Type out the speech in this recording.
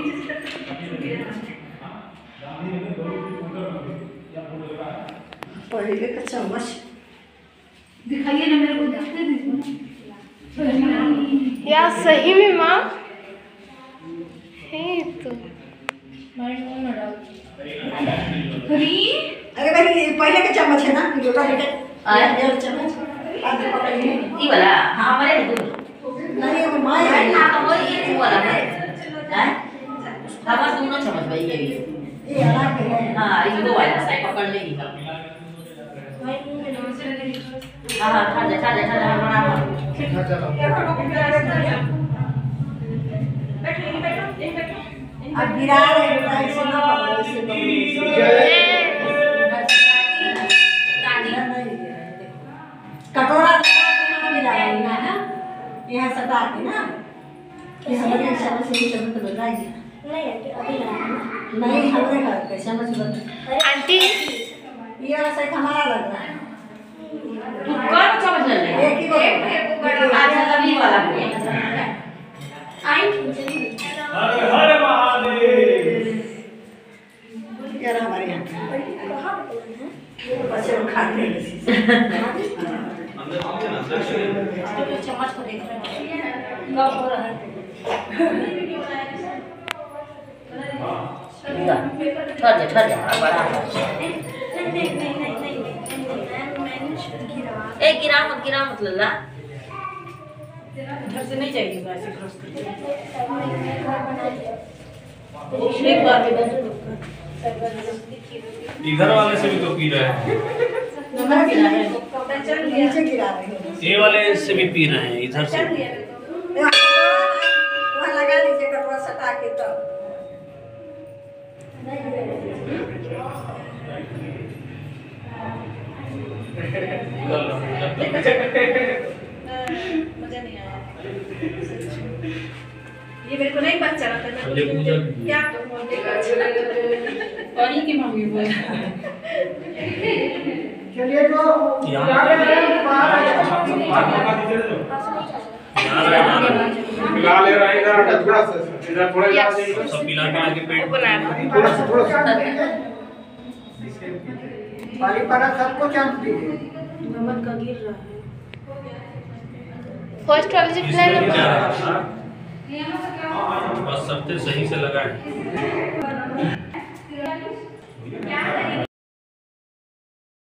पहले का चम्मच दिखाइए ना मेरे को, देखते दीजिए या सही में माँ है तो अरे भाई पहले का चम्मच है ना छोटा बेटा ये चम्मच आगे पकड़िए ये वाला हमारे दूर नहीं वो माय है ना तो वो ये वाला है हमारा दोनों चम्मच भाई ये अलग है हां ये दो वाला साइड पकड़ लेगी का हां खा जा हमारा अब गिरा रहे बेटा ऐसे ना पकड़ो ऐसे कटोरा मिला है ना यहाँ सटा के ना कि हमारे चम्मच से चम्मच बताइए नहीं अभी नहीं हमारे घर पे चम्मच बंद आंटी ये वाला साइड हमारा लग रहा है तू कौन चम्मच ले ले एक ही अच्छा तभी वाला आई हर हर महादेव यार हमारे यहाँ बच्चे लोग खाते हैं चम्मच को देख रहे हैं कब हो रहा है ठहर जा बड़ा ए गिरा मत लल्ला घर से नहीं चाहिए वैसे क्रॉस करके एक बार में इधर वाले से भी तो पी रहे हैं, नमक गिरा है नीचे गिरा रहे हैं ये वाले से भी पी रहे हैं इधर से। वहाँ लगा लीजिए कटोरा सटा के तब मजा नहीं आया ये मेरे को नहीं पता चला था क्या पानी की मांगी हुई चलिए तो पिला ले रहा है इधर थोड़ा सा इधर थोड़ा सब पिला के पेट थोड़ा सा पानी पड़ा सबको चांस दीजिए नमक का गिर रहा है फर्स्ट वाले जो प्लान बस सबसे सही से लगाए।